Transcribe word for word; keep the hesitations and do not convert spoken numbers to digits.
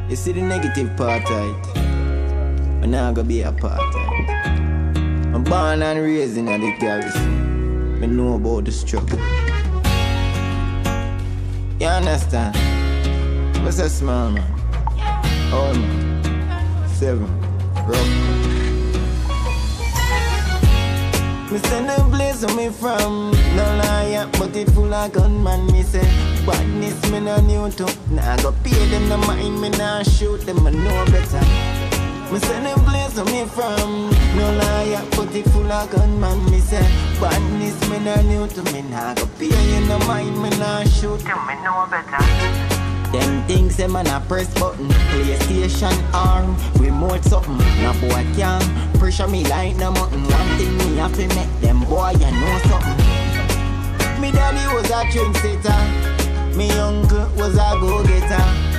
You see the negative part of it, I'm not gonna be a part of it. I'm born and raised in the garrison. I know about the struggle. You understand? What's a small man? Old man. Seven. Rough. Me send the place where me from. No liar, but it full of gunman. Me say, badness me no new to. Nah go pay them no mind, me nah shoot them, I know better. Me send the place where me from. No liar, but it full of gunman. Me say, badness me no new to. Me nah go pay you no mind, me nah shoot them, I know better. Them things them man a press button, PlayStation or remote something. No boy can pressure me like no mutton. One thing me have to make them boy you know something. Me daddy was a trendsetter, me uncle was a go-getter.